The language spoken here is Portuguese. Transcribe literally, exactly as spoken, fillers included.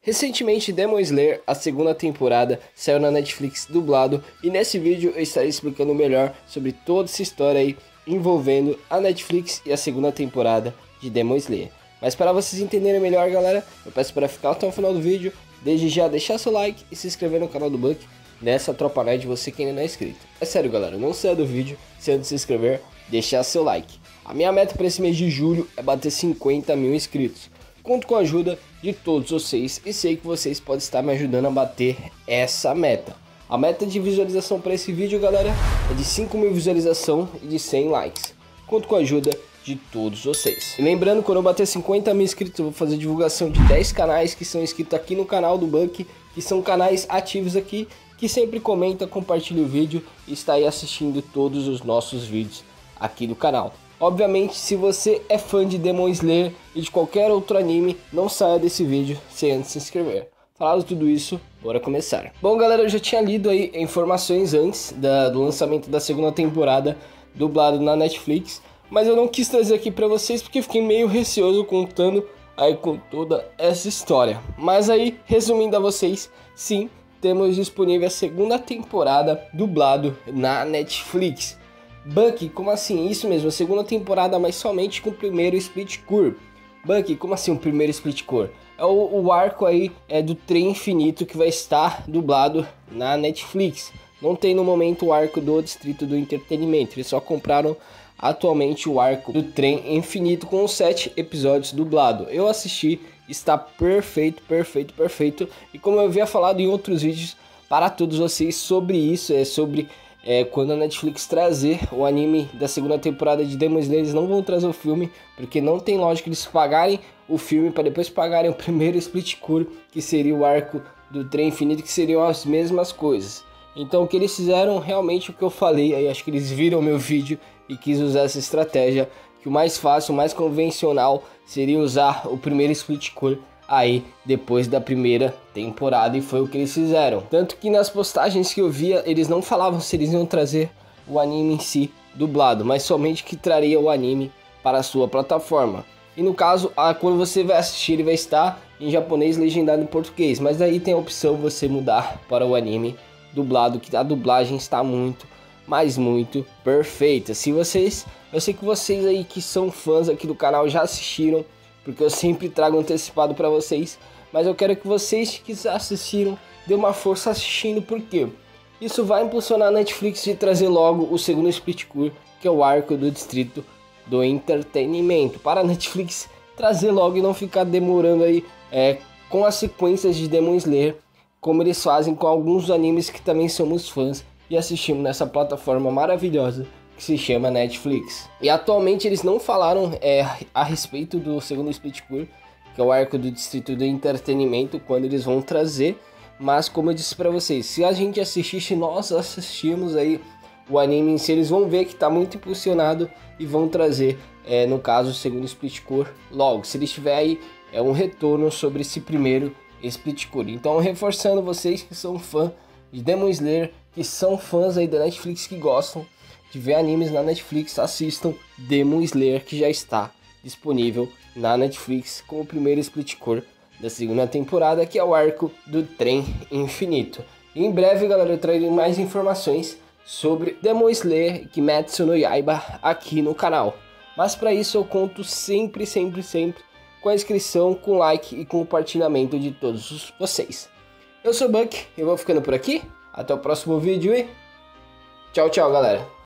Recentemente, Demon Slayer, a segunda temporada, saiu na Netflix dublado e nesse vídeo eu estarei explicando melhor sobre toda essa história aí envolvendo a Netflix e a segunda temporada de Demon Slayer. Mas para vocês entenderem melhor, galera, eu peço para ficar até o final do vídeo, desde já deixar seu like e se inscrever no canal do Buck, nessa tropa nerd de você que ainda não é inscrito. É sério, galera, não saia do vídeo sem antes de se inscrever, deixar seu like. A minha meta para esse mês de julho é bater cinquenta mil inscritos. Conto com a ajuda de todos vocês e sei que vocês podem estar me ajudando a bater essa meta. A meta de visualização para esse vídeo, galera, é de cinco mil visualizações e de cem likes. Conto com a ajuda de todos vocês. E lembrando, quando eu bater cinquenta mil inscritos, eu vou fazer divulgação de dez canais que são inscritos aqui no canal do Buck, que são canais ativos aqui, que sempre comenta, compartilha o vídeo e está aí assistindo todos os nossos vídeos aqui do canal. Obviamente, se você é fã de Demon Slayer e de qualquer outro anime, não saia desse vídeo sem antes se inscrever. Falado tudo isso, bora começar. Bom, galera, eu já tinha lido aí informações antes da, do lançamento da segunda temporada dublado na Netflix, mas eu não quis trazer aqui pra vocês porque fiquei meio receoso contando aí com toda essa história. Mas aí, resumindo a vocês, sim, temos disponível a segunda temporada dublado na Netflix. Buck, como assim? Isso mesmo, a segunda temporada, mas somente com o primeiro split core. Buck, como assim o primeiro split core? É o, o arco aí é do Trem Infinito que vai estar dublado na Netflix. Não tem no momento o arco do Distrito do Entretenimento, eles só compraram atualmente o arco do Trem Infinito com os sete episódios dublado. Eu assisti, está perfeito, perfeito, perfeito. E como eu havia falado em outros vídeos para todos vocês sobre isso, é sobre... É, quando a Netflix trazer o anime da segunda temporada de Demon Slayer, eles não vão trazer o filme, porque não tem lógica eles pagarem o filme para depois pagarem o primeiro split core, que seria o arco do Trem Infinito, que seriam as mesmas coisas. Então o que eles fizeram, realmente o que eu falei, aí acho que eles viram meu vídeo e quis usar essa estratégia, que o mais fácil, o mais convencional seria usar o primeiro split core aí depois da primeira temporada, e foi o que eles fizeram. Tanto que nas postagens que eu via, eles não falavam se eles iam trazer o anime em si dublado, mas somente que traria o anime para a sua plataforma. E no caso, quando você vai assistir, ele vai estar em japonês legendado em português, mas aí tem a opção você mudar para o anime dublado, que a dublagem está muito, mas muito perfeita. Se vocês, eu sei que vocês aí que são fãs aqui do canal já assistiram, porque eu sempre trago antecipado para vocês, mas eu quero que vocês que assistiram dê uma força assistindo, porque isso vai impulsionar a Netflix de trazer logo o segundo split core, que é o arco do Distrito do Entretenimento, para a Netflix trazer logo e não ficar demorando aí é, com as sequências de Demon Slayer, como eles fazem com alguns animes que também somos fãs e assistimos nessa plataforma maravilhosa que se chama Netflix. E atualmente eles não falaram é, a respeito do segundo split core, que é o arco do Distrito do Entretenimento, quando eles vão trazer, mas como eu disse para vocês, se a gente assistir, se nós assistirmos aí o anime em si, eles vão ver que está muito impulsionado e vão trazer, é, no caso, o segundo split core logo, se eles tiver aí é um retorno sobre esse primeiro split core. Então, reforçando vocês que são fã de Demon Slayer, que são fãs aí da Netflix, que gostam de ver animes na Netflix, assistam Demon Slayer, que já está disponível na Netflix com o primeiro split core da segunda temporada, que é o arco do Trem Infinito. E em breve, galera, eu trarei mais informações sobre Demon Slayer e Kimetsu no Yaiba aqui no canal. Mas para isso eu conto sempre, sempre, sempre com a inscrição, com like e com o compartilhamento de todos vocês. Eu sou o Buck, eu vou ficando por aqui, até o próximo vídeo e tchau, tchau, galera.